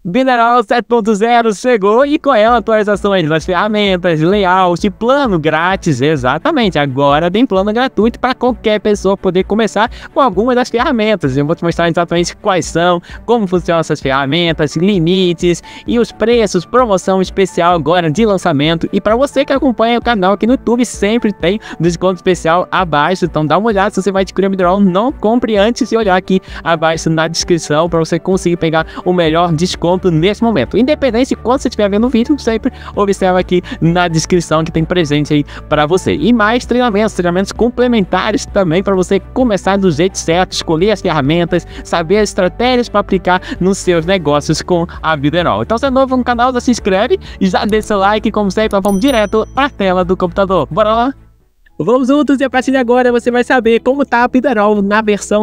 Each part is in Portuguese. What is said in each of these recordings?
Bineral 7.0 chegou e com ela atualizações das ferramentas, layout, plano grátis, exatamente. Agora tem plano gratuito para qualquer pessoa poder começar com algumas das ferramentas. Eu vou te mostrar exatamente quais são, como funcionam essas ferramentas, limites e os preços, promoção especial agora de lançamento. E para você que acompanha o canal aqui no YouTube, sempre tem desconto especial abaixo. Então dá uma olhada, se você vai adquirir o Bineral, não compre antes de olhar aqui abaixo na descrição para você conseguir pegar o melhor desconto nesse momento. Independente de quando você estiver vendo o vídeo, sempre observa aqui na descrição que tem presente aí para você. E mais treinamentos complementares também para você começar do jeito certo, escolher as ferramentas, saber as estratégias para aplicar nos seus negócios com a Bineral. Então se é novo no canal, já se inscreve e já deixa seu like, como sempre, vamos direto para a tela do computador. Bora lá? Vamos juntos e a partir de agora você vai saber como tá a Bineral na versão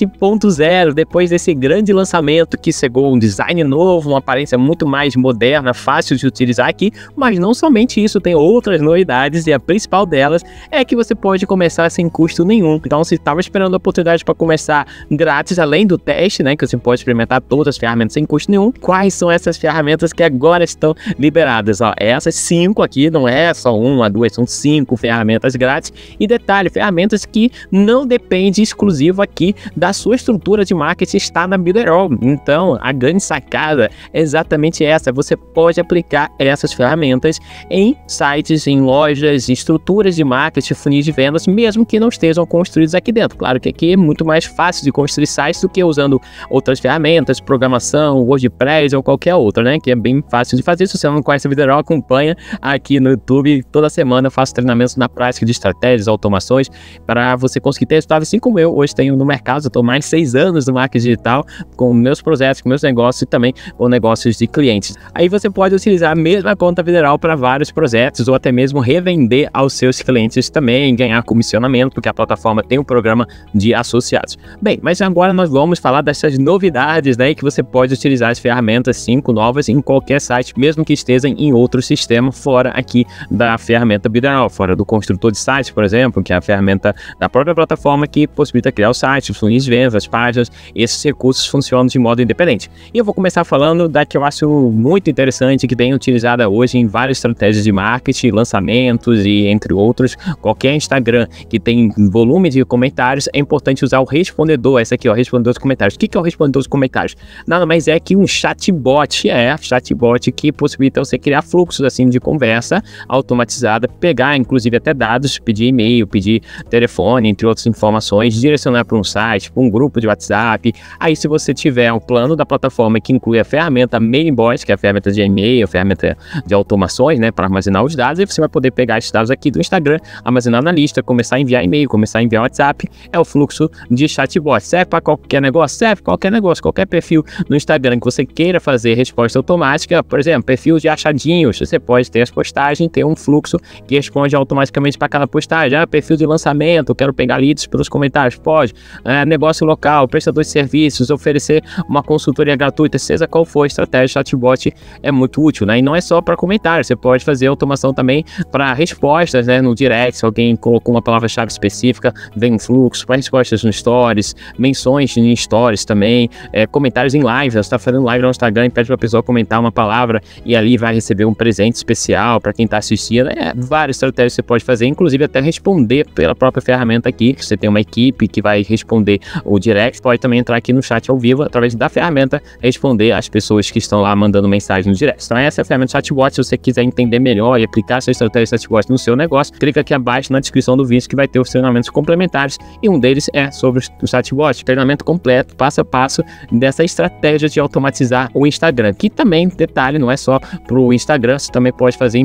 7.0, depois desse grande lançamento que chegou um design novo, uma aparência muito mais moderna, fácil de utilizar aqui, mas não somente isso, tem outras novidades e a principal delas é que você pode começar sem custo nenhum. Então se estava esperando a oportunidade para começar grátis, além do teste, né, que você pode experimentar todas as ferramentas sem custo nenhum, quais são essas ferramentas que agora estão liberadas? Ó, essas 5 aqui, não é só uma, duas, são 5 ferramentas grátis. E detalhe, ferramentas que não dependem exclusivo aqui da sua estrutura de marketing, está na Bineral. Então a grande sacada é exatamente essa: você pode aplicar essas ferramentas em sites, em lojas, estruturas de marketing, funis de vendas, mesmo que não estejam construídos aqui dentro. Claro que aqui é muito mais fácil de construir sites do que usando outras ferramentas, programação, WordPress ou qualquer outra, né, que é bem fácil de fazer. Se você não conhece a Bineral, acompanha aqui no YouTube. Toda semana eu faço treinamentos na prática de estratégias, automações, para você conseguir ter resultado, assim como eu hoje tenho no mercado. Eu estou mais de 6 anos no marketing digital, com meus projetos, com meus negócios e também com negócios de clientes. Aí você pode utilizar a mesma conta Bineral para vários projetos ou até mesmo revender aos seus clientes também, ganhar comissionamento, porque a plataforma tem um programa de associados. Bem, mas agora nós vamos falar dessas novidades, né, que você pode utilizar as ferramentas 5 novas em qualquer site, mesmo que esteja em outro sistema fora aqui da ferramenta Bineral, fora do construtor de site, por exemplo, que é a ferramenta da própria plataforma que possibilita criar o site, os funis de vendas, as páginas. Esses recursos funcionam de modo independente. E eu vou começar falando da que eu acho muito interessante, que tem utilizada hoje em várias estratégias de marketing, lançamentos e entre outros. Qualquer Instagram que tem volume de comentários, é importante usar o respondedor. Essa aqui, ó, respondedor de comentários. O que é o respondedor de comentários? Nada mais é que um chatbot, chatbot que possibilita você criar fluxos assim de conversa automatizada, pegar inclusive até dados, pedir e-mail, pedir telefone, entre outras informações, direcionar para um site, para um grupo de WhatsApp. Aí se você tiver um plano da plataforma que inclui a ferramenta Mailbox, que é a ferramenta de e-mail, a ferramenta de automações, né, para armazenar os dados, aí você vai poder pegar esses dados aqui do Instagram, armazenar na lista, começar a enviar e-mail, começar a enviar WhatsApp. É o fluxo de chatbot. Serve para qualquer negócio? Serve para qualquer negócio, qualquer perfil no Instagram que você queira fazer resposta automática. Por exemplo, perfil de achadinhos, você pode ter as postagens, ter um fluxo que responde automaticamente para cada postagem. Perfil de lançamento, quero pegar leads pelos comentários, pode. Negócio local, prestador de serviços, oferecer uma consultoria gratuita, seja qual for a estratégia, chatbot é muito útil, né? E não é só para comentários, você pode fazer automação também para respostas, né? No direct, se alguém colocou uma palavra-chave específica, vem um fluxo para respostas no stories, menções em stories também, comentários em live. Você está fazendo live no Instagram e pede para a pessoa comentar uma palavra e ali vai receber um presente especial para quem está assistindo. Várias estratégias você pode fazer, inclusive até responder pela própria ferramenta aqui. Você tem uma equipe que vai responder o direct, pode também entrar aqui no chat ao vivo através da ferramenta, responder as pessoas que estão lá mandando mensagem no direct. Então essa é a ferramenta chatbot. Se você quiser entender melhor e aplicar essa estratégia de chatbot no seu negócio, clica aqui abaixo na descrição do vídeo que vai ter os treinamentos complementares e um deles é sobre o chatbot, treinamento completo, passo a passo dessa estratégia de automatizar o Instagram, que também, detalhe, não é só para o Instagram, você também pode fazer em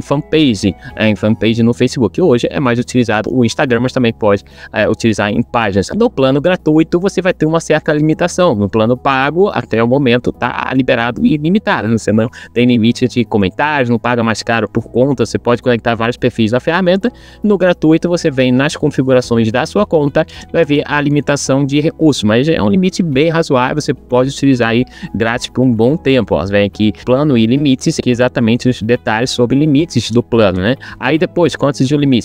fanpage no Facebook. Hoje é mais utilizado o Instagram, mas também pode utilizar em páginas. No plano gratuito você vai ter uma certa limitação. No plano pago, até o momento está liberado e limitado. Você não tem limite de comentários, não paga mais caro por conta, você pode conectar vários perfis na ferramenta. No gratuito você vem nas configurações da sua conta, vai ver a limitação de recursos, mas é um limite bem razoável, você pode utilizar aí grátis por um bom tempo. Ó, vem aqui plano e limites, que é exatamente os detalhes sobre limites do plano, né? Aí depois, quantos de limites que você faz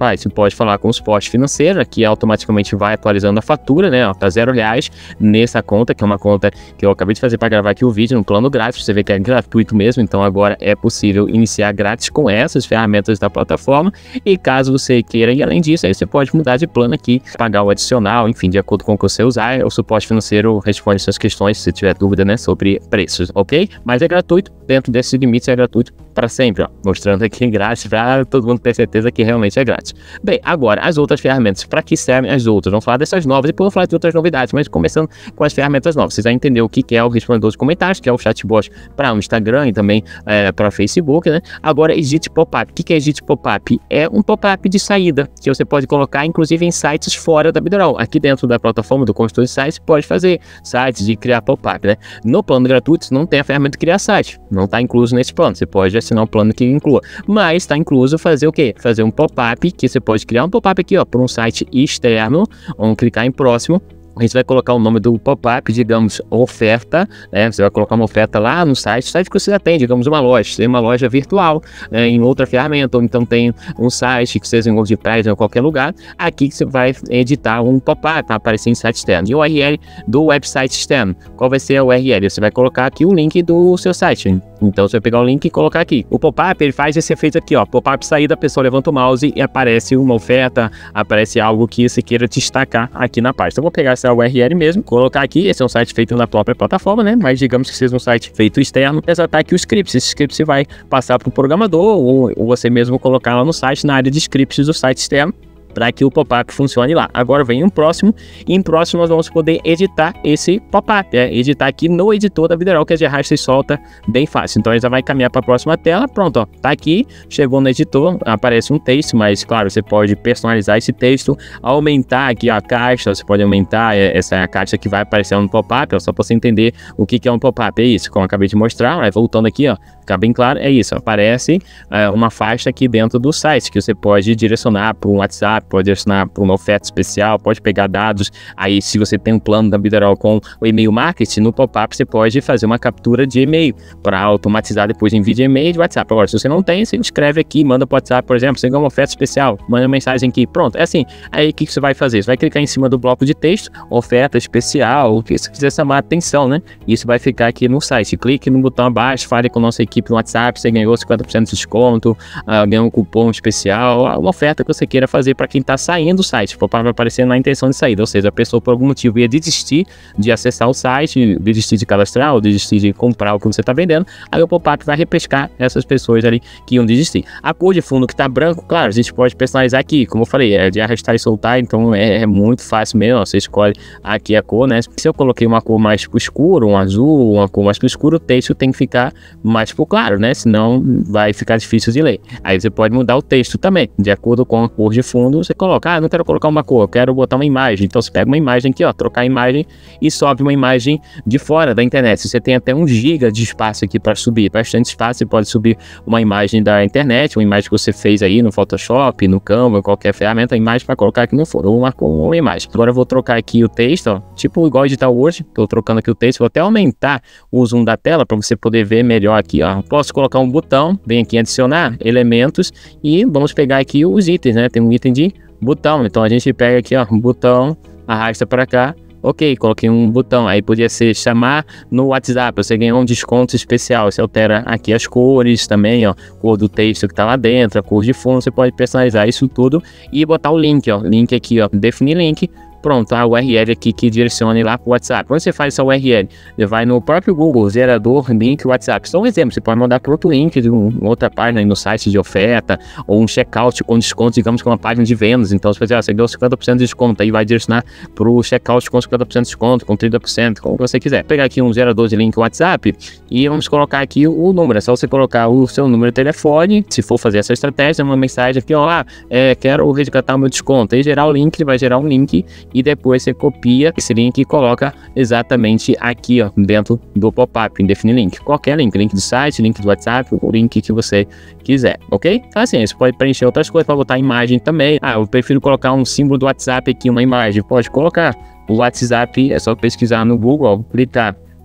faz? Você pode falar com o suporte financeiro, aqui automaticamente vai atualizando a fatura, né? Tá R$0 nessa conta, que é uma conta que eu acabei de fazer para gravar aqui o vídeo no plano grátis. Você vê que é gratuito mesmo, então agora é possível iniciar grátis com essas ferramentas da plataforma. E caso você queira ir além disso, aí você pode mudar de plano aqui, pagar o adicional, enfim, de acordo com o que você usar. O suporte financeiro responde essas questões se tiver dúvida, né, sobre preços, ok? Mas é gratuito, dentro desses limites é gratuito para sempre, ó, mostrando aqui grátis para todo mundo ter certeza que realmente é grátis. Bem, agora as outras ferramentas, para que servem as outras? Vamos falar dessas novas e depois vamos falar de outras novidades, mas começando com as ferramentas novas. Vocês já entenderam o que é o respondedor de comentários, que é o chatbot para o Instagram e também para Facebook, né? Agora, Exit Pop-up. O que é Exit Pop-up? É um pop-up de saída que você pode colocar, inclusive, em sites fora da Bidroll. Aqui dentro da plataforma do construtor de sites, pode fazer sites de criar pop-up, né? No plano gratuito, não tem a ferramenta de criar site. Não está incluso nesse plano. Você pode assinar um plano que inclua. Mas está incluso fazer o quê? Fazer um pop-up, que você pode criar um pop-up aqui, ó, para um site externo. Vamos clicar em próximo. A gente vai colocar o nome do pop-up, digamos, oferta, né? Você vai colocar uma oferta lá no site que você já tem, digamos, uma loja. Tem uma loja virtual, né, em outra ferramenta, ou então tem um site que seja em de prédio em qualquer lugar. Aqui que você vai editar um pop-up para aparecer em site externo. E o URL do website externo. Qual vai ser a URL? Você vai colocar aqui o link do seu site. Então você vai pegar o link e colocar aqui. O pop-up, ele faz esse efeito aqui, ó. Pop-up saída, a pessoa levanta o mouse e aparece uma oferta, aparece algo que você queira destacar aqui na página. Então eu vou pegar essa URL mesmo, colocar aqui. Esse é um site feito na própria plataforma, né? Mas digamos que seja um site feito externo, exatar aqui o script. Esse script você vai passar para o programador ou você mesmo colocar lá no site, na área de scripts do site externo, para que o pop-up funcione lá. Agora vem um próximo, e em próximo nós vamos poder editar esse pop-up, editar aqui no editor da Bidroll, que é de arrasta e solta bem fácil. Então ele já vai caminhar para a próxima tela, pronto, ó, tá aqui, chegou no editor, aparece um texto, mas claro, você pode personalizar esse texto, aumentar aqui a caixa, você pode aumentar essa caixa que vai aparecer no pop-up, só para você entender o que é um pop-up, é isso, como eu acabei de mostrar, mas voltando aqui, ó, ficar bem claro, é isso, aparece uma faixa aqui dentro do site, que você pode direcionar para um WhatsApp, pode direcionar para uma oferta especial, pode pegar dados. Aí se você tem um plano da Bidroll com o e-mail marketing, no pop-up você pode fazer uma captura de e-mail para automatizar depois envio de e-mail de WhatsApp. Agora, se você não tem, você escreve aqui, manda para o WhatsApp, por exemplo, você ganha uma oferta especial, manda uma mensagem aqui, pronto, é assim. Aí o que você vai fazer? Você vai clicar em cima do bloco de texto, oferta especial, o que você quiser chamar a atenção, né? Isso vai ficar aqui no site. Clique no botão abaixo, fale com a nossa equipe no WhatsApp, você ganhou 50% de desconto, ganhou um cupom especial, uma oferta que você queira fazer para quem está saindo do site. O pop-up vai aparecer na intenção de saída, ou seja, a pessoa por algum motivo ia desistir de acessar o site, desistir de cadastrar ou desistir de comprar o que você está vendendo, aí o pop-up vai repescar essas pessoas ali que iam desistir. A cor de fundo que está branco, claro, a gente pode personalizar aqui, como eu falei, é de arrastar e soltar, então é muito fácil mesmo, ó, você escolhe aqui a cor, né? Se eu coloquei uma cor mais pro escuro, um azul, uma cor mais pro escuro, o texto tem que ficar mais pro claro, né? Senão vai ficar difícil de ler. Aí você pode mudar o texto também, de acordo com a cor de fundo, você coloca, não quero colocar uma cor, eu quero botar uma imagem. Então você pega uma imagem aqui, ó, trocar a imagem e sobe uma imagem de fora da internet. Você tem até 1 GB de espaço aqui para subir, bastante espaço. Você pode subir uma imagem da internet, uma imagem que você fez aí no Photoshop, no Canva, qualquer ferramenta, a imagem para colocar aqui no foro, ou uma imagem. Agora eu vou trocar aqui o texto, ó, tipo igual Digital Word, tô trocando aqui o texto, vou até aumentar o zoom da tela para você poder ver melhor aqui, ó. Posso colocar um botão, vem aqui em adicionar elementos e vamos pegar aqui os itens, né? Tem um item de botão, então a gente pega aqui, ó, um botão, arrasta para cá, ok, coloquei um botão, aí podia ser chamar no WhatsApp, você ganhou um desconto especial, você altera aqui as cores também, ó, cor do texto que tá lá dentro, a cor de fundo, você pode personalizar isso tudo e botar o link, ó, link aqui, ó, definir link. Pronto, a URL aqui que direcione lá para o WhatsApp. Quando você faz essa URL, você vai no próprio Google, gerador, link, WhatsApp. Só um exemplo, você pode mandar para outro link de outra página no site de oferta, ou um checkout com desconto, digamos que uma página de vendas. Então, se você ganhou 50% de desconto, aí vai direcionar para o checkout com 50% de desconto, com 30%, como você quiser. Vou pegar aqui um gerador de link WhatsApp e vamos colocar aqui o número. É só você colocar o seu número de telefone, se for fazer essa estratégia, uma mensagem aqui, ó, quero resgatar o meu desconto. Aí gerar o link, ele vai gerar um link e depois você copia esse link e coloca exatamente aqui, ó, dentro do pop-up, em definir link. Qualquer link do site, link do WhatsApp, o link que você quiser, ok? Então assim, você pode preencher outras coisas para botar imagem também. Eu prefiro colocar um símbolo do WhatsApp aqui, uma imagem, pode colocar. O WhatsApp é só pesquisar no Google, clicar.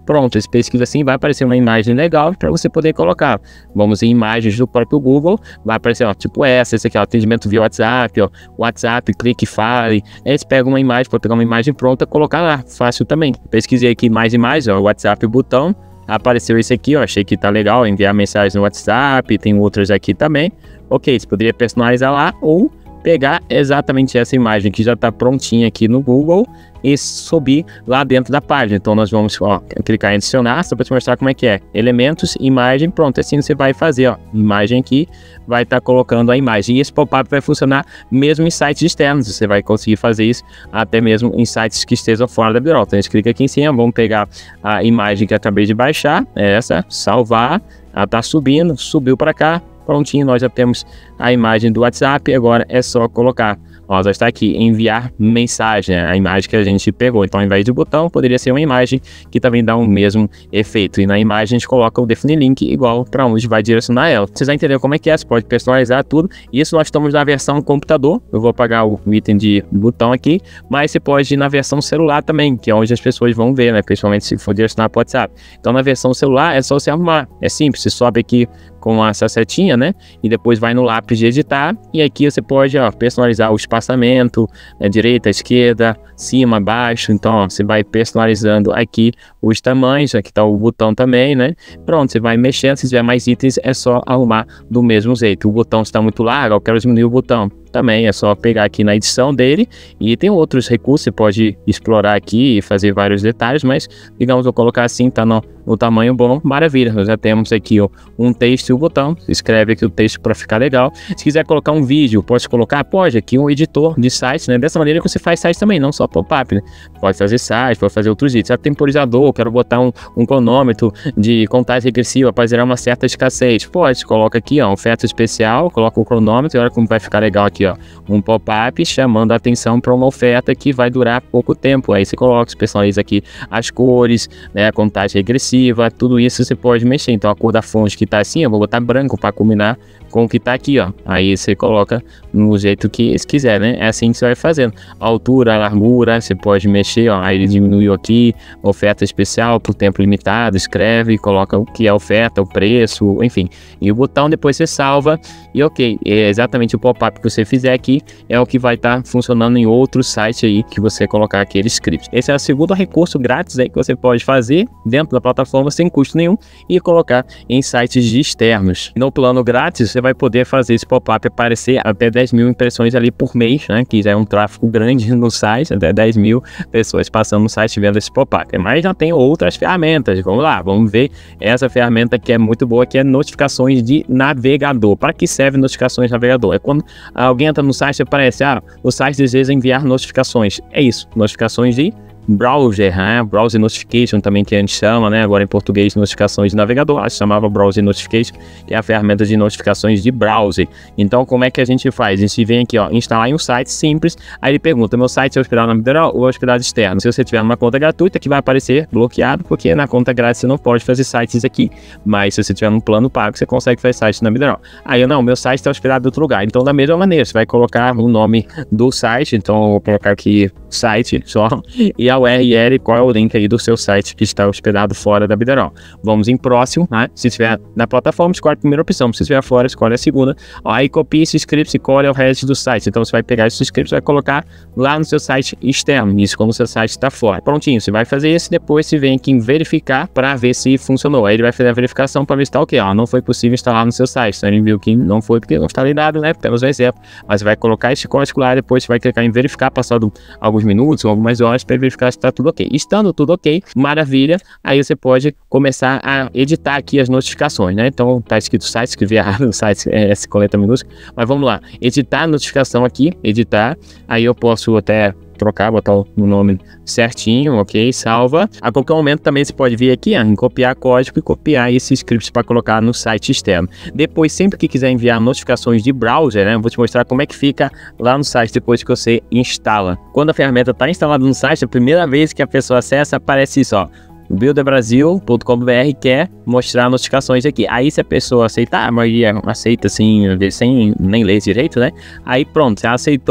pronto, esse pesquisa assim, vai aparecer uma imagem legal para você poder colocar. Vamos em imagens do próprio Google, vai aparecer, ó, tipo esse aqui, ó, atendimento via WhatsApp, ó, WhatsApp, clique e fale. Aí você pega uma imagem, pode pegar uma imagem pronta, colocar lá, fácil também. Pesquisei aqui mais imagens, ó, WhatsApp botão, apareceu esse aqui, ó, achei que tá legal, enviar mensagem no WhatsApp, tem outros aqui também. Ok, você poderia personalizar lá ou pegar exatamente essa imagem que já está prontinha aqui no Google e subir lá dentro da página. Então nós vamos, ó, clicar em adicionar, só para te mostrar como é que é. Elementos, imagem, pronto, assim você vai fazer, ó, imagem aqui, vai estar colocando a imagem. E esse pop-up vai funcionar mesmo em sites externos, você vai conseguir fazer isso até mesmo em sites que estejam fora da Biroll. Então a gente clica aqui em cima, vamos pegar a imagem que acabei de baixar, essa, salvar, ela está subindo, subiu para cá, prontinho, nós já temos a imagem do WhatsApp, agora é só colocar. Ó, já está aqui, enviar mensagem, a imagem que a gente pegou. Então, ao invés de botão, poderia ser uma imagem que também dá o mesmo efeito. E na imagem a gente coloca o definir link igual para onde vai direcionar ela. Vocês já entenderam como é que é, você pode personalizar tudo. Isso nós estamos na versão computador, eu vou apagar o item de botão aqui, mas você pode ir na versão celular também, que é onde as pessoas vão ver, né? Principalmente se for direcionar para o WhatsApp. Então, na versão celular é só você arrumar, é simples, você sobe aqui com essa setinha, né? E depois vai no lápis de editar e aqui você pode, ó, personalizar o espaçamento, direita, esquerda, cima, baixo. Então, ó, você vai personalizando aqui os tamanhos, aqui tá o botão também, né? Pronto, você vai mexendo, se tiver mais itens é só arrumar do mesmo jeito. O botão está muito largo, eu quero diminuir o botão. Também é só pegar aqui na edição dele e tem outros recursos, você pode explorar aqui e fazer vários detalhes, mas digamos, vou colocar assim, tá no tamanho bom, maravilha. Nós já temos aqui, ó, um texto e o botão, escreve aqui o texto para ficar legal. Se quiser colocar um vídeo, pode colocar, pode, aqui um editor de site, né? Dessa maneira que você faz site também, não só pop-up, né? Pode fazer site, pode fazer outros itens. Temporizador, quero botar um cronômetro de contagem regressiva para gerar uma certa escassez, pode, coloca aqui, ó, oferta especial, coloca o cronômetro e olha como vai ficar legal aqui, ó, um pop-up chamando a atenção para uma oferta que vai durar pouco tempo. Aí você coloca, você personaliza aqui as cores, né, a contagem regressiva, tudo isso você pode mexer. Então a cor da fonte que tá assim, eu vou botar branco para combinar com o que tá aqui, ó. Aí você coloca no jeito que você quiser, né? É assim que você vai fazendo. A altura, a largura, você pode mexer, ó. Aí ele diminuiu aqui, oferta especial por tempo limitado, escreve, coloca o que é a oferta, o preço, enfim. E o botão depois você salva e ok, é exatamente o pop-up que você fizer aqui é o que vai estar funcionando em outro site aí que você colocar aquele script. Esse é o segundo recurso grátis aí que você pode fazer dentro da plataforma sem custo nenhum e colocar em sites externos. No plano grátis, você vai poder fazer esse pop-up aparecer até 10 mil impressões ali por mês, né? Que já é um tráfego grande no site, até 10 mil pessoas passando no site vendo esse pop-up. Mas já tem outras ferramentas. Vamos lá, vamos ver essa ferramenta que é muito boa, que é notificações de navegador. Para que serve notificações de navegador? É quando alguém entra no site e aparece, o site deseja enviar notificações. É isso, notificações de browser, né? Browser Notification também que a gente chama, né? Agora em português, notificações de navegador, se chamava Browser Notification, que é a ferramenta de notificações de browser. Então, como é que a gente faz? A gente vem aqui, ó, instalar em um site simples, aí ele pergunta, meu site é hospedado na Biroll ou hospedado externo? Se você tiver uma conta gratuita, que vai aparecer bloqueado, porque na conta grátis você não pode fazer sites aqui, mas se você tiver um plano pago, você consegue fazer site na Biroll. Aí, não, meu site está hospedado em outro lugar. Então, da mesma maneira, você vai colocar o nome do site, então eu vou colocar aqui site só, e a URL, qual é o link aí do seu site que está hospedado fora da Biroll. Vamos em próximo, né? Se estiver na plataforma, escolhe a primeira opção. Se estiver fora, escolhe a segunda. Ó, aí copia esse script e colhe o resto do site. Então você vai pegar esse script e vai colocar lá no seu site externo. Isso quando o seu site está fora. Prontinho, você vai fazer isso, depois você vem aqui em verificar para ver se funcionou. Aí ele vai fazer a verificação para ver se está ok. Ó, não foi possível instalar no seu site. Então ele viu que não foi porque não instalei nada, né? Temos um exemplo. Mas você vai colocar esse código lá, depois você vai clicar em verificar, passado alguns minutos ou algumas horas para verificar se está tudo ok. Estando tudo ok, maravilha, aí você pode começar a editar aqui as notificações, né? Então tá escrito site, escrevi errado, o site é esse coleta minúscula, mas vamos lá, editar a notificação aqui, editar, aí eu posso até trocar, botar o nome certinho, ok, salva. A qualquer momento também você pode vir aqui, em copiar código e copiar esse script para colocar no site externo. Depois, sempre que quiser enviar notificações de browser, né, eu vou te mostrar como é que fica lá no site depois que você instala. Quando a ferramenta está instalada no site, a primeira vez que a pessoa acessa, aparece isso, ó. builderbrasil.com.br quer mostrar notificações aqui. Aí se a pessoa aceitar, a maioria aceita assim, sem nem ler direito, né? Aí pronto, você aceitou,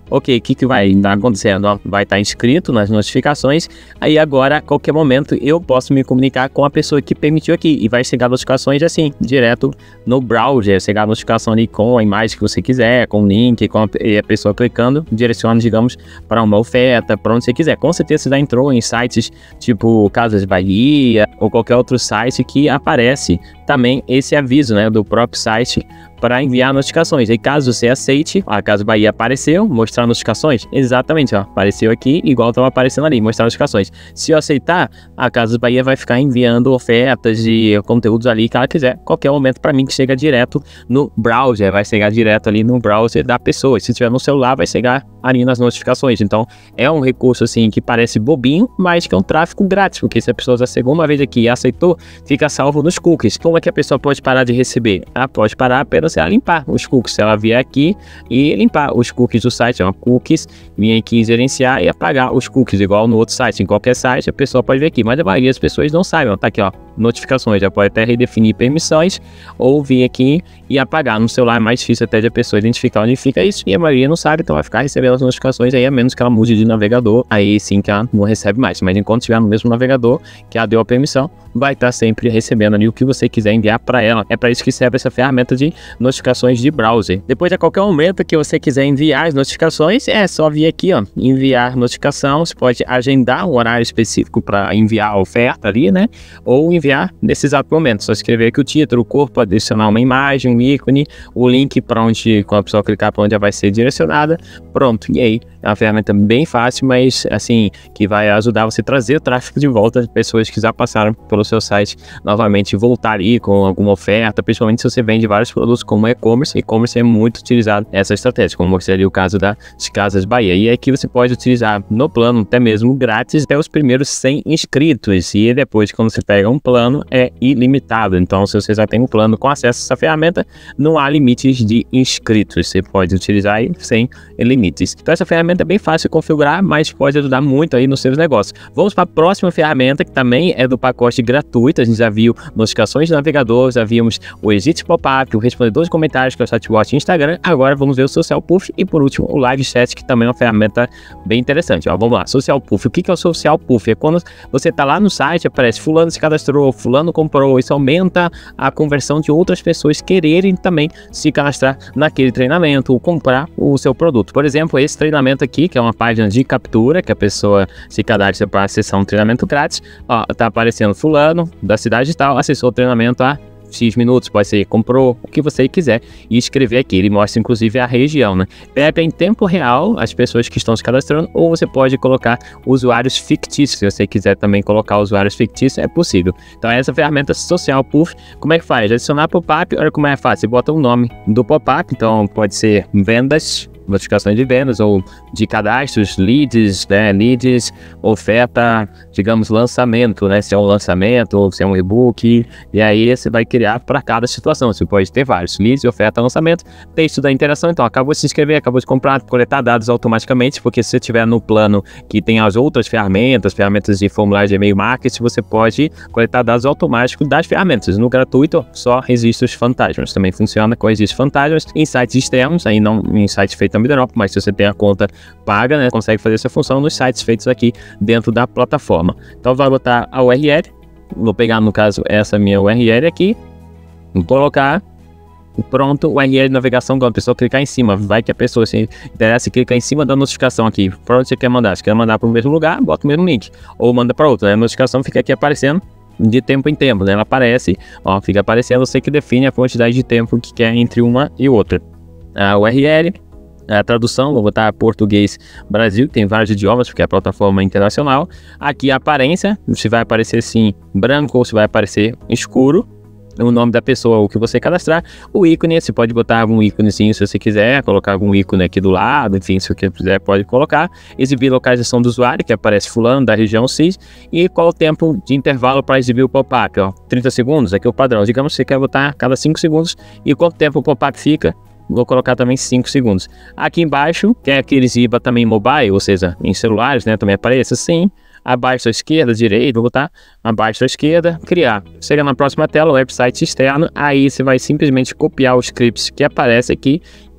ok, o que vai estar acontecendo? Ó, vai estar inscrito nas notificações, aí agora, a qualquer momento, eu posso me comunicar com a pessoa que permitiu aqui, e vai chegar notificações assim, direto no browser, chegar a notificação ali com a imagem que você quiser, com o link, e a pessoa clicando, direciona, digamos, para uma oferta, para onde você quiser. Com certeza você já entrou em sites tipo Casas Bahia, ou qualquer outro site que aparece também esse aviso, né, do próprio site para enviar notificações. E caso você aceite, a Casa Bahia apareceu, mostrar notificações, exatamente, ó, apareceu aqui, igual estava aparecendo ali, mostrar notificações. Se eu aceitar, a Casa Bahia vai ficar enviando ofertas e conteúdos ali que ela quiser, qualquer momento para mim, que chega direto no browser, vai chegar direto ali no browser da pessoa. Se tiver no celular, vai chegar ali nas notificações. Então, é um recurso assim que parece bobinho, mas que é um tráfego grátis, porque se a pessoa a segunda vez aqui aceitou, fica salvo nos cookies. Como é que a pessoa pode parar de receber? Ela pode parar apenas se ela limpar os cookies. Se ela vier aqui e limpar os cookies do site, cookies, vir aqui gerenciar e apagar os cookies, igual no outro site. Em qualquer site, a pessoa pode vir aqui, mas a maioria das pessoas não sabe. Tá aqui, ó, notificações. Já pode até redefinir permissões ou vir aqui e apagar. No celular é mais difícil até de a pessoa identificar onde fica isso, e a maioria não sabe, então vai ficar recebendo as notificações aí, a menos que ela mude de navegador, aí sim que ela não recebe mais. Mas enquanto estiver no mesmo navegador que ela deu a permissão, vai estar sempre recebendo ali o que você quiser enviar para ela. É para isso que serve essa ferramenta de notificações de browser. Depois, a qualquer momento que você quiser enviar as notificações, é só vir aqui, ó, enviar notificação. Você pode agendar um horário específico para enviar a oferta ali, né? Ou enviar nesse exato momento. Só escrever aqui o título, o corpo, adicionar uma imagem, um ícone, o link para onde, quando a pessoa clicar, para onde ela vai ser direcionada. Pronto. E aí, é uma ferramenta bem fácil, mas assim, que vai ajudar você a trazer o tráfego de volta de pessoas que já passaram pelo seu site, novamente voltar ali com alguma oferta, principalmente se você vende vários produtos como e-commerce. E-commerce é muito utilizado essa estratégia, como mostrei ali o caso das Casas Bahia. E aqui você pode utilizar no plano até mesmo grátis até os primeiros 100 inscritos, e depois, quando você pega um plano, é ilimitado. Então, se você já tem um plano com acesso a essa ferramenta, não há limites de inscritos, você pode utilizar aí sem limites. Então, essa ferramenta é bem fácil de configurar, mas pode ajudar muito aí nos seus negócios. Vamos para a próxima ferramenta, que também é do pacote gratuito. A gente já viu notificações de navegador, já vimos o Exit Pop-up, o respondedor de comentários, que é o chatbot e Instagram. Agora vamos ver o Social Proof e, por último, o Live Chat, que também é uma ferramenta bem interessante. Ó, vamos lá, Social Proof. O que é o Social Proof? É quando você está lá no site, aparece fulano se cadastrou, fulano comprou. Isso aumenta a conversão de outras pessoas quererem também se cadastrar naquele treinamento ou comprar o seu produto. Por exemplo, esse treinamento aqui, que é uma página de captura, que a pessoa se cadastra para acessar um treinamento grátis. Ó, tá aparecendo fulano da cidade tal, acessou o treinamento há X minutos, pode ser comprou, o que você quiser, e escrever aqui. Ele mostra inclusive a região, né? Pega em tempo real as pessoas que estão se cadastrando, ou você pode colocar usuários fictícios. Se você quiser também colocar usuários fictícios, é possível. Então essa ferramenta Social Proof, como é que faz? Adicionar pop-up, olha como é fácil. Você bota o nome do pop-up, então pode ser vendas, notificações de vendas, ou de cadastros, leads, né, leads, oferta, digamos, lançamento, né, se é um lançamento ou se é um e-book, e aí você vai criar para cada situação. Você pode ter vários leads, oferta, lançamento, texto da interação. Então acabou de se inscrever, acabou de comprar, coletar dados automaticamente, porque se você tiver no plano que tem as outras ferramentas de formulário de e-mail marketing, você pode coletar dados automáticos das ferramentas. No gratuito, só registros fantasmas. Também funciona com registros fantasmas em sites externos, aí não em sites feitos na Middle, mas se você tem a conta paga, né, consegue fazer essa função nos sites feitos aqui dentro da plataforma. Então vai botar a URL, vou pegar no caso essa minha URL aqui, vou colocar, pronto, o URL de navegação. Quando a pessoa clicar em cima, vai que a pessoa se interessa e clica em cima da notificação aqui, para onde você quer mandar. Se quer mandar para o mesmo lugar, bota o mesmo link, ou manda para outro, né? A notificação fica aqui aparecendo de tempo em tempo, né? Ela aparece, ó, fica aparecendo, você que define a quantidade de tempo que quer entre uma e outra. A URL, a tradução, vou botar português Brasil, tem vários idiomas, porque é a plataforma internacional. Aqui a aparência, se vai aparecer assim branco ou se vai aparecer escuro. O nome da pessoa, o que você cadastrar. O ícone, você pode botar algum íconezinho se você quiser, colocar algum ícone aqui do lado, enfim, se você quiser pode colocar. Exibir localização do usuário, que aparece fulano da região X, e qual o tempo de intervalo para exibir o pop-up, ó, 30 segundos, aqui é o padrão. Digamos que você quer botar cada 5 segundos, e quanto tempo o pop-up fica? Vou colocar também 5 segundos. Aqui embaixo, quer que ele exiba também mobile, ou seja, em celulares, né, também apareça, sim. Abaixo à esquerda, direita, vou botar abaixo à esquerda, criar. Chega na próxima tela, o website externo, aí você vai simplesmente copiar os scripts que aparece aqui,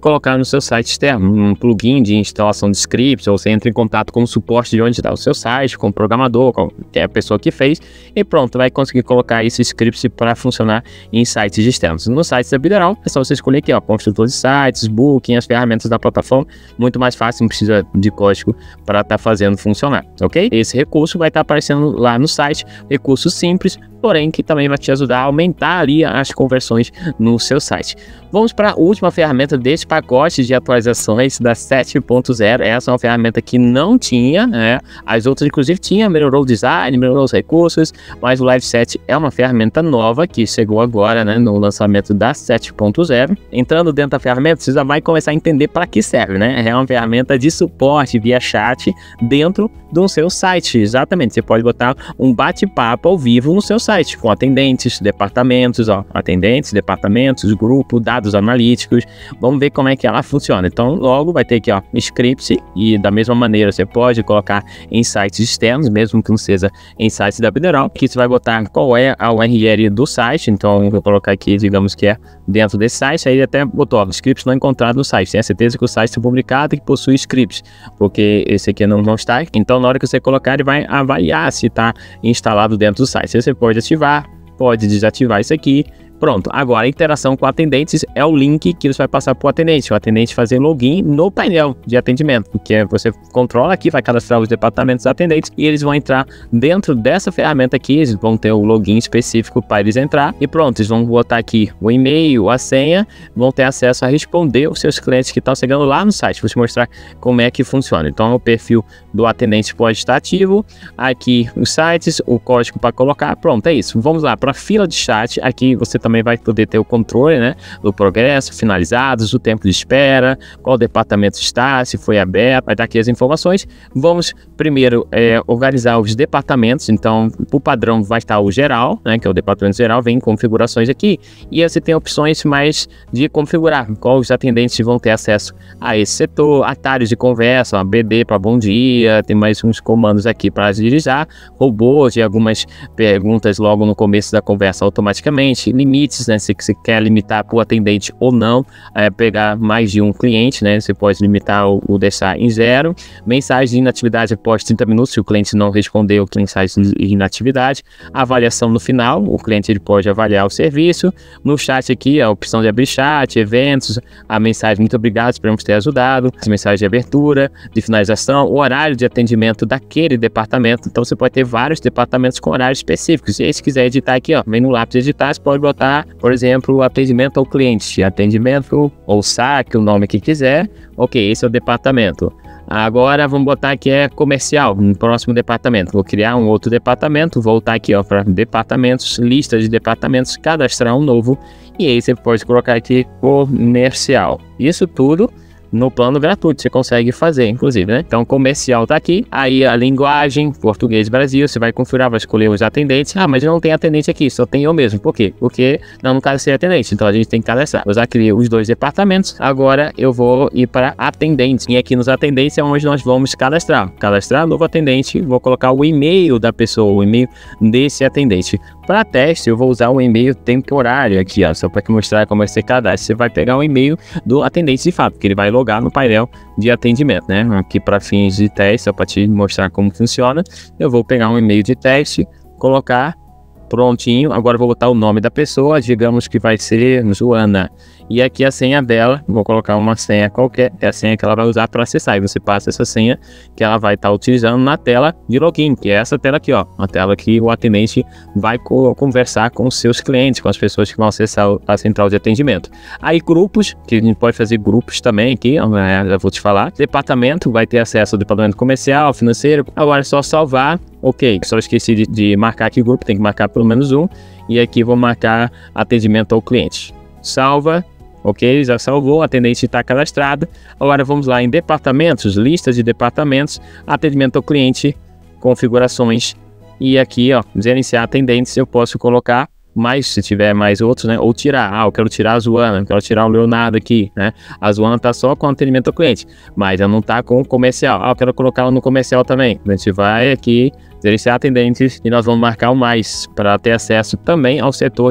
colocar no seu site externo, um plugin de instalação de scripts, ou você entra em contato com o suporte de onde está o seu site, com o programador, com a pessoa que fez, e pronto, vai conseguir colocar esse script para funcionar em sites externos. No site da Builderall, é só você escolher aqui, ó, construtor de sites, booking, as ferramentas da plataforma, muito mais fácil, não precisa de código para estar fazendo funcionar, ok? Esse recurso vai estar aparecendo lá no site, recurso simples, porém que também vai te ajudar a aumentar ali as conversões no seu site. Vamos para a última ferramenta desse pacote de atualizações da 7.0. Essa é uma ferramenta que não tinha, né? As outras inclusive tinha, melhorou o design, melhorou os recursos, mas o Liveset é uma ferramenta nova que chegou agora, né, no lançamento da 7.0. Entrando dentro da ferramenta, você já vai começar a entender para que serve, né? É uma ferramenta de suporte via chat dentro do seu site. Exatamente, você pode botar um bate-papo ao vivo no seu site, com atendentes, departamentos, ó, atendentes, departamentos, grupo, dados analíticos. Vamos ver como é que ela funciona. Então, logo vai ter aqui, ó, scripts, e da mesma maneira você pode colocar em sites externos, mesmo que não seja em sites da Builderall. Aqui você vai botar qual é a URL do site. Então, eu vou colocar aqui, digamos que é dentro desse site. Aí ele até botou, ó, scripts não encontrados no site. Tenha certeza que o site é publicado e que possui scripts, porque esse aqui não está. Então, na hora que você colocar, ele vai avaliar se está instalado dentro do site. Você pode ativar, pode desativar isso aqui. Pronto, agora a interação com atendentes é o link que você vai passar para o atendente fazer login no painel de atendimento, porque você controla aqui, vai cadastrar os departamentos atendentes e eles vão entrar dentro dessa ferramenta aqui, eles vão ter o login específico para eles entrar e pronto, eles vão botar aqui o e-mail, a senha, vão ter acesso a responder os seus clientes que estão chegando lá no site. Vou te mostrar como é que funciona. Então o perfil do atendente pode estar ativo, aqui os sites, o código para colocar, pronto, é isso. Vamos lá para a fila de chat, aqui você também vai poder ter o controle, né, do progresso, finalizados, o tempo de espera, qual departamento está, se foi aberto, vai dar aqui as informações. Vamos primeiro organizar os departamentos. Então, o padrão vai estar o geral, né, que é o departamento geral, vem em configurações aqui, e aí você tem opções mais de configurar, qual os atendentes vão ter acesso a esse setor, atalhos de conversa, BD para bom dia, tem mais uns comandos aqui para agilizar, robôs e algumas perguntas logo no começo da conversa automaticamente, limites, né, se você quer limitar para o atendente ou não, pegar mais de um cliente, né, você pode limitar ou deixar em 0, mensagem de inatividade após 30 minutos, se o cliente não respondeu, mensagem de inatividade, avaliação no final, o cliente ele pode avaliar o serviço, no chat aqui a opção de abrir chat, eventos, a mensagem muito obrigado, esperamos ter ajudado, as mensagens de abertura, de finalização, o horário de atendimento daquele departamento. Então você pode ter vários departamentos com horários específicos, e aí se quiser editar aqui, ó, vem no lápis editar, você pode botar, por exemplo, atendimento ao cliente, atendimento ou saque, o nome que quiser. Ok, esse é o departamento. Agora vamos botar aqui comercial, no próximo departamento. Vou criar um outro departamento, voltar aqui, ó, para departamentos, lista de departamentos, cadastrar um novo, e aí você pode colocar aqui comercial. Isso tudo no plano gratuito você consegue fazer, inclusive, né? Então, comercial tá aqui, aí a linguagem, português Brasil, você vai configurar, vai escolher os atendentes. Ah, mas não tem atendente aqui, só tem eu mesmo. Por quê? Porque não cadastrei atendente, então a gente tem que cadastrar. Eu já criei os dois departamentos, agora eu vou ir para atendentes. E aqui nos atendentes é onde nós vamos cadastrar. Cadastrar novo atendente, vou colocar o e-mail da pessoa, o e-mail desse atendente. Para teste, eu vou usar o e-mail temporário aqui, ó, só para mostrar como é que você cadastra. Você vai pegar o e-mail do atendente de fato, que ele vai logar no painel de atendimento, né? Aqui para fins de teste, só para te mostrar como funciona, eu vou pegar um e-mail de teste, colocar, prontinho. Agora eu vou botar o nome da pessoa, digamos que vai ser Joana, e aqui a senha dela, vou colocar uma senha qualquer, é a senha que ela vai usar para acessar, e você passa essa senha que ela vai estar utilizando na tela de login, que é essa tela aqui, ó, a tela que o atendente vai conversar com os seus clientes, com as pessoas que vão acessar a central de atendimento. Aí grupos, que a gente pode fazer grupos também aqui, já vou te falar. Departamento, vai ter acesso ao departamento comercial, financeiro. Agora é só salvar. Ok, só esqueci de marcar aqui grupo, tem que marcar pelo menos um, e aqui vou marcar atendimento ao cliente. Salva. Ok, já salvou, o atendente está cadastrado. Agora vamos lá em departamentos, listas de departamentos, atendimento ao cliente, configurações. E aqui, ó, gerenciar atendentes, eu posso colocar mais, se tiver mais outros, né? Ou tirar. Ah, eu quero tirar a Joana, eu quero tirar o Leonardo aqui, né? A Joana tá só com atendimento ao cliente, mas ela não tá com o comercial. Ah, eu quero colocar ela no comercial também. A gente vai aqui, gerenciar atendentes, e nós vamos marcar o mais, para ter acesso também ao setor de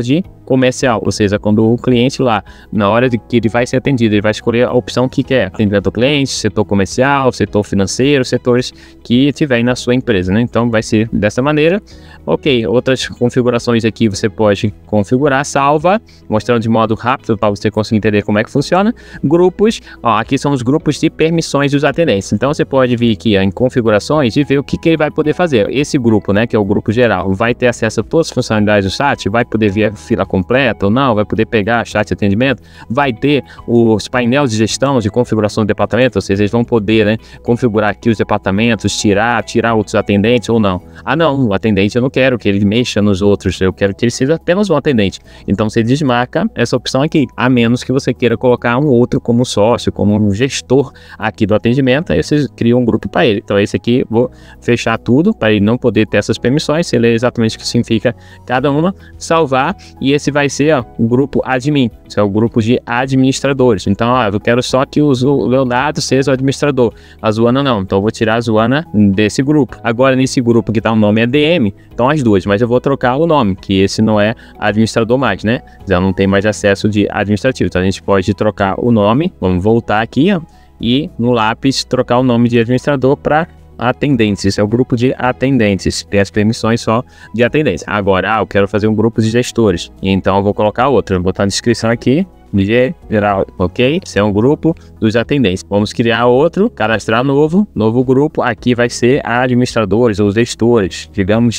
comercial, ou seja, quando o cliente lá, na hora de que ele vai ser atendido, ele vai escolher a opção que quer, atendimento ao cliente, setor comercial, setor financeiro, setores que tiver na sua empresa, né? Então vai ser dessa maneira. Ok, outras configurações aqui você pode configurar, salva, mostrando de modo rápido para você conseguir entender como é que funciona. Grupos, ó, aqui são os grupos de permissões dos atendentes. Então você pode vir aqui ó, em configurações e ver o que ele vai poder fazer. Esse grupo, né, que é o grupo geral, vai ter acesso a todas as funcionalidades do chat, vai poder ver a fila completa ou não, vai poder pegar chat de atendimento, vai ter os painéis de gestão, de configuração do departamento, ou seja, eles vão poder, né, configurar aqui os departamentos, tirar outros atendentes ou não. Ah não, o atendente eu não quero que ele mexa nos outros, eu quero que ele seja apenas um atendente. Então você desmarca essa opção aqui, a menos que você queira colocar um outro como sócio, como um gestor aqui do atendimento, aí você cria um grupo para ele. Então esse aqui, vou fechar tudo para ele não poder ter essas permissões, você lê exatamente o que significa cada uma, salvar, e esse vai ser ó, o grupo admin, esse é o grupo de administradores. Então ó, eu quero só que o Leonardo seja o administrador, a Zoana não, então eu vou tirar a Zoana desse grupo. Agora nesse grupo que tá o nome é DM, então as duas, mas eu vou trocar o nome, que esse não é administrador mais, né? Já não tem mais acesso de administrativo, então a gente pode trocar o nome, vamos voltar aqui, ó, e no lápis trocar o nome de administrador para atendentes, esse é o grupo de atendentes, tem as permissões só de atendentes. Agora, eu quero fazer um grupo de gestores, então eu vou colocar outro, vou botar na descrição aqui, geral, ok? Esse é um grupo dos atendentes. Vamos criar outro, cadastrar novo grupo, aqui vai ser administradores ou gestores, digamos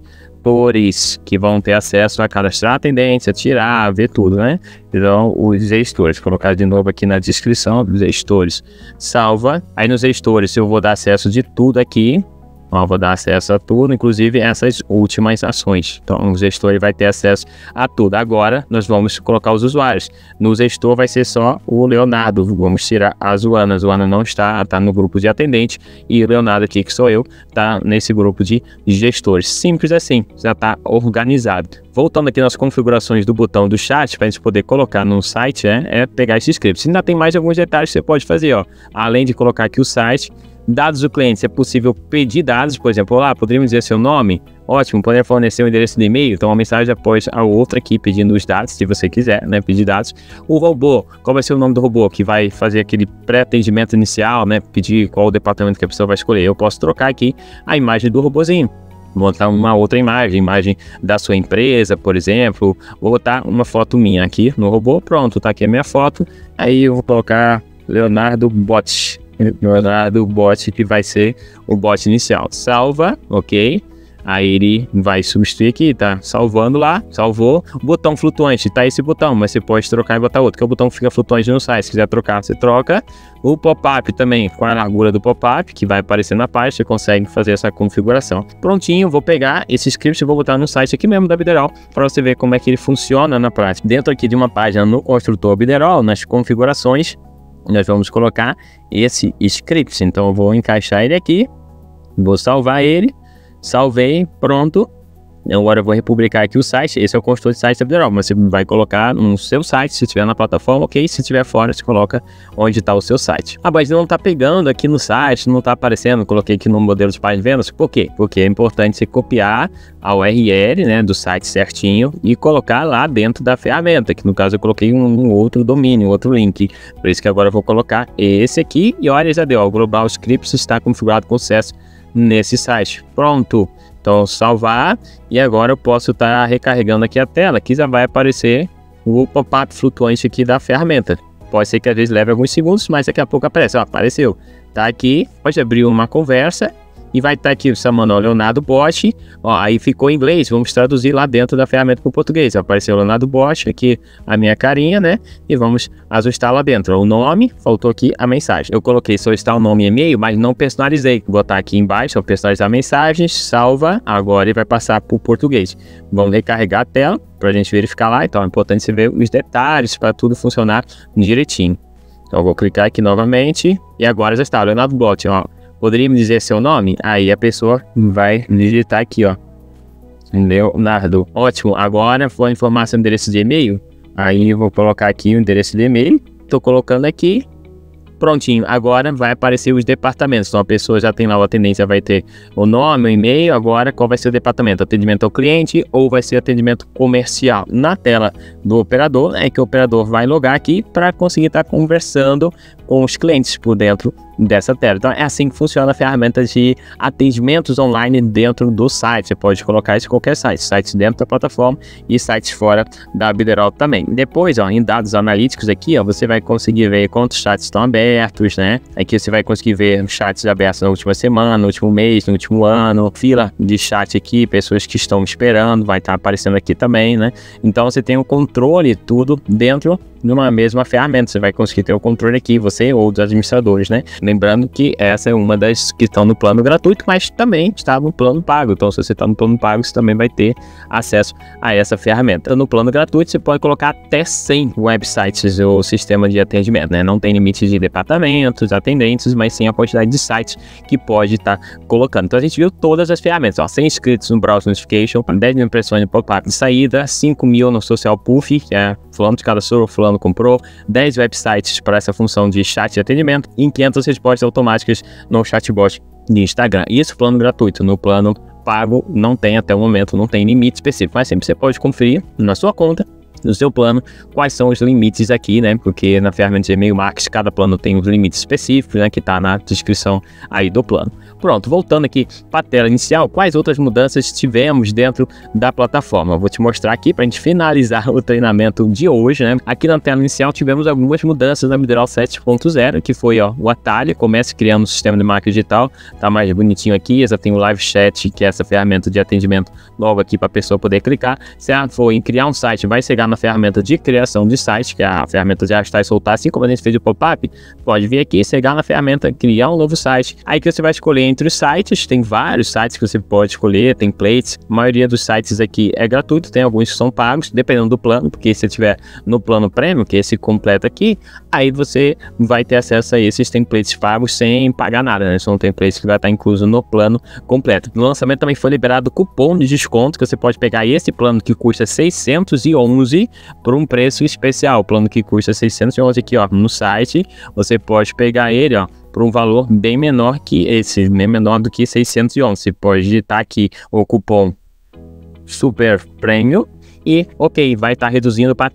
gestores, que vão ter acesso a cadastrar atendentes, a tirar, a ver tudo, né? Então, os gestores, vou colocar de novo aqui na descrição, dos gestores, salva, aí nos gestores eu vou dar acesso de tudo aqui, ó, vou dar acesso a tudo, inclusive essas últimas ações. Então o gestor vai ter acesso a tudo. Agora nós vamos colocar os usuários. No gestor vai ser só o Leonardo, vamos tirar a Zoana não está no grupo de atendente, e o Leonardo aqui, que sou eu, está nesse grupo de gestores. Simples assim, já está organizado. Voltando aqui nas configurações do botão do chat, para a gente poder colocar no site, é pegar esse script. Ainda tem mais alguns detalhes que você pode fazer, ó. Além de colocar aqui o site, dados do cliente, é possível pedir dados, por exemplo, olá, poderíamos dizer seu nome? Ótimo, poder fornecer um endereço de e-mail, então uma mensagem após a outra aqui pedindo os dados, se você quiser, né, pedir dados. O robô, qual vai ser o nome do robô que vai fazer aquele pré-atendimento inicial, né, pedir qual o departamento que a pessoa vai escolher. Eu posso trocar aqui a imagem do robozinho, vou botar uma outra imagem da sua empresa, por exemplo, vou botar uma foto minha aqui no robô, pronto, tá aqui a minha foto, aí eu vou colocar Leonardo Bot, que vai ser o bot inicial. Salva, ok. Aí ele vai substituir aqui, tá salvando lá, salvou. O botão flutuante, tá esse botão, mas você pode trocar e botar outro, que é o botão que fica flutuante no site. Se quiser trocar, você troca. O pop-up também, com a largura do pop-up, que vai aparecer na página, você consegue fazer essa configuração. Prontinho, vou pegar esse script e vou botar no site aqui mesmo da Biderol, para você ver como é que ele funciona na prática. Dentro aqui de uma página no construtor Biderol, nas configurações, nós vamos colocar esse script. Então eu vou encaixar ele aqui, vou salvar ele, salvei, pronto. Agora eu vou republicar aqui o site. Esse é o construtor de site da Biderol, mas você vai colocar no seu site, se estiver na plataforma, ok? Se estiver fora, você coloca onde está o seu site. Mas não está pegando aqui no site, não está aparecendo. Coloquei aqui no modelo de página de vendas. Por quê? Porque é importante você copiar a URL, né, do site certinho e colocar lá dentro da ferramenta, que no caso eu coloquei um outro domínio, outro link. Por isso que agora eu vou colocar esse aqui e olha, já deu. O Global Scripts está configurado com sucesso nesse site. Pronto. Então salvar, e agora eu posso estar recarregando aqui a tela, que já vai aparecer o pop-up flutuante aqui da ferramenta. Pode ser que às vezes leve alguns segundos, mas daqui a pouco aparece. Ó, apareceu. Tá aqui, pode abrir uma conversa e vai estar aqui chamando o Leonardo Bot. Ó, aí ficou em inglês, vamos traduzir lá dentro da ferramenta para o português. Apareceu o Leonardo Bot, aqui a minha carinha, né? E vamos ajustar lá dentro. O nome, faltou aqui a mensagem. Eu coloquei solicitar o nome e e-mail, mas não personalizei. Vou botar aqui embaixo, personalizar mensagens, salva, agora ele vai passar para o português. Vamos recarregar a tela para a gente verificar lá. Então é importante você ver os detalhes para tudo funcionar direitinho. Então eu vou clicar aqui novamente e agora já está, Leonardo Bot, ó. Poderia me dizer seu nome? Aí a pessoa vai digitar aqui, ó, Leonardo. Ótimo, agora vou informar seu endereço de e-mail. Aí eu vou colocar aqui o endereço de e-mail. Estou colocando aqui. Prontinho, agora vai aparecer os departamentos. Então a pessoa já tem lá o atendente, já vai ter o nome, o e-mail. Agora qual vai ser o departamento? Atendimento ao cliente ou vai ser atendimento comercial? Na tela do operador é que o operador vai logar aqui para conseguir estar conversando com os clientes por dentro dessa tela. Então é assim que funciona a ferramenta de atendimentos online dentro do site. Você pode colocar isso em qualquer site, sites dentro da plataforma e sites fora da Bideral também. Depois, ó, em dados analíticos aqui, ó, você vai conseguir ver quantos chats estão abertos, né? Aqui você vai conseguir ver chats abertos na última semana, no último mês, no último ano, fila de chat aqui, pessoas que estão esperando, vai estar aparecendo aqui também, né? Então você tem o controle tudo dentro numa mesma ferramenta. Você vai conseguir ter o controle aqui, você ou dos administradores, né? Lembrando que essa é uma das que estão no plano gratuito, mas também está no plano pago. Então, se você está no plano pago, você também vai ter acesso a essa ferramenta. No plano gratuito, você pode colocar até 100 websites ou sistema de atendimento, né? Não tem limite de departamentos, atendentes, mas sim a quantidade de sites que pode estar colocando. Então, a gente viu todas as ferramentas, ó, 100 inscritos no Browse Notification, 10 mil impressões no pop-up de saída, 5 mil no Social Proof, que é fulano de cadastrou, fulano comprou, 10 websites para essa função de chat de atendimento e 500 respostas automáticas no chatbot de Instagram. Isso plano gratuito. No plano pago não tem, até o momento, não tem limite específico, mas sempre você pode conferir na sua conta, no seu plano, quais são os limites aqui, né? Porque na ferramenta de e-mail marketing, cada plano tem os limites específicos, né? Que tá na descrição aí do plano. Pronto, voltando aqui para a tela inicial, quais outras mudanças tivemos dentro da plataforma? Eu vou te mostrar aqui para a gente finalizar o treinamento de hoje, né? Aqui na tela inicial tivemos algumas mudanças na Bideral 7.0, que foi, ó, o atalho, comece criando um sistema de marketing digital, tá mais bonitinho aqui, já tem o live chat, que é essa ferramenta de atendimento logo aqui para a pessoa poder clicar. Se ela for em criar um site, vai chegar na ferramenta de criação de site, que é a ferramenta de arrastar e soltar, assim como a gente fez o pop-up, pode vir aqui, chegar na ferramenta criar um novo site, aí que você vai escolher entre os sites, tem vários sites que você pode escolher, templates, a maioria dos sites aqui é gratuito, tem alguns que são pagos, dependendo do plano, porque se você tiver no plano premium, que é esse completo aqui, aí você vai ter acesso a esses templates pagos sem pagar nada, né? São templates que vai estar incluso no plano completo. No lançamento também foi liberado cupom de desconto, que você pode pegar esse plano que custa 611 por um preço especial, o plano que custa 611 aqui, ó, no site, você pode pegar ele, ó, por um valor bem menor que esse, bem menor do que 611. Você pode digitar aqui o cupom Super Premium e, ok, vai estar reduzindo para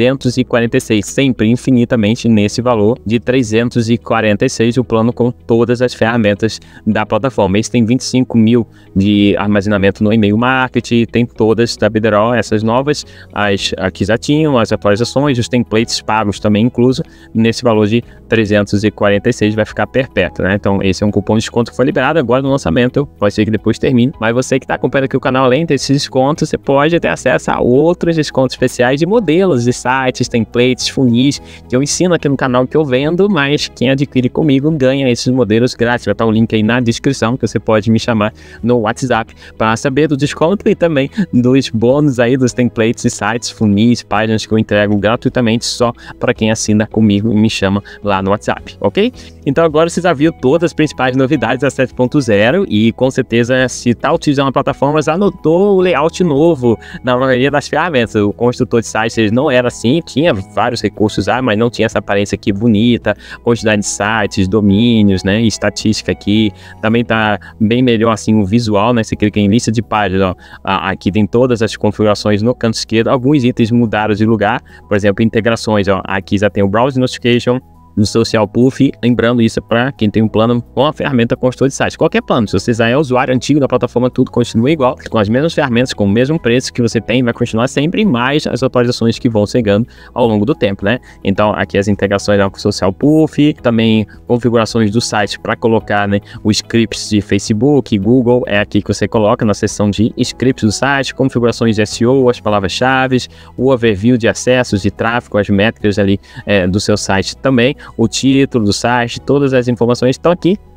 346, sempre infinitamente nesse valor de 346, o plano com todas as ferramentas da plataforma. Esse tem 25 mil de armazenamento no e-mail marketing, tem todas da Bideral, essas novas, as aqui já tinham, as atualizações, os templates pagos também incluso, nesse valor de 346 vai ficar perpétuo, né? Então esse é um cupom de desconto que foi liberado agora no lançamento, pode ser que depois termine, mas você que está acompanhando aqui o canal, além desses descontos, você pode ter acesso a outros descontos especiais de modelos de sites, templates, funis, que eu ensino aqui no canal, que eu vendo, mas quem adquire comigo ganha esses modelos grátis. Vai estar o link aí na descrição, que você pode me chamar no WhatsApp para saber do desconto e também dos bônus aí dos templates e sites, funis, páginas que eu entrego gratuitamente só para quem assina comigo e me chama lá no WhatsApp, ok? Então agora você já viu todas as principais novidades da 7.0 e com certeza, se está utilizando a plataforma, já notou o layout novo na maioria das ferramentas. O construtor de sites não era assim, tinha vários recursos lá, mas não tinha essa aparência aqui bonita, quantidade de sites, domínios, né, estatística aqui, também tá bem melhor assim o visual, né, você clica em lista de páginas, ó, aqui tem todas as configurações no canto esquerdo, alguns itens mudaram de lugar, por exemplo, integrações, ó, aqui já tem o Browse Notification, no Social Proof, lembrando isso para quem tem um plano com a ferramenta construtor de site. Qualquer plano, se você já é usuário antigo da plataforma, tudo continua igual, com as mesmas ferramentas, com o mesmo preço que você tem, vai continuar sempre, mais as atualizações que vão chegando ao longo do tempo, né? Então, aqui as integrações com o Social Proof, também configurações do site para colocar, né, os scripts de Facebook, Google, é aqui que você coloca na seção de scripts do site, configurações de SEO, as palavras-chave, o overview de acessos, de tráfego, as métricas ali do seu site também, o título do site, todas as informações estão aqui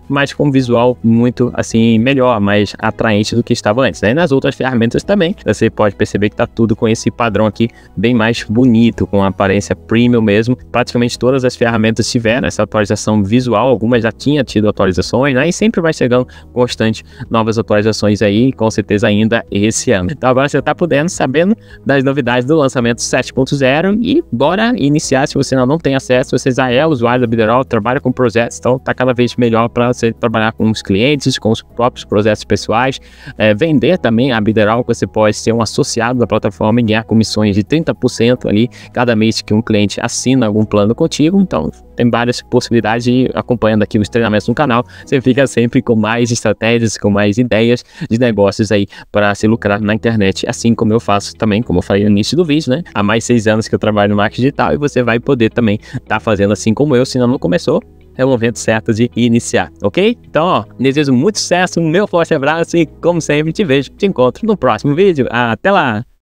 mas com um visual muito, assim, melhor, mais atraente do que estava antes, né? E nas outras ferramentas também, você pode perceber que tá tudo com esse padrão aqui, bem mais bonito, com a aparência premium mesmo. Praticamente todas as ferramentas tiveram essa atualização visual, algumas já tinham tido atualizações, né? E sempre vai chegando constante novas atualizações aí, com certeza ainda esse ano. Então agora você tá podendo, sabendo das novidades do lançamento 7.0 e bora iniciar. Se você não tem acesso, você já é usuário da Bideral, trabalha com projetos, então tá cada vez melhor para você trabalhar com os clientes, com os próprios projetos pessoais, vender também a Bideral, você pode ser um associado da plataforma e ganhar comissões de 30% ali cada mês que um cliente assina algum plano contigo. Então tem várias possibilidades e acompanhando aqui os treinamentos no canal, você fica sempre com mais estratégias, com mais ideias de negócios aí para se lucrar na internet, assim como eu faço também, como eu falei no início do vídeo, né? Há mais 6 anos que eu trabalho no marketing digital e você vai poder também estar fazendo assim como eu, se não começou, é o momento certo de iniciar, ok? Então, ó, desejo muito sucesso, um meu forte abraço e como sempre te vejo, te encontro no próximo vídeo. Até lá!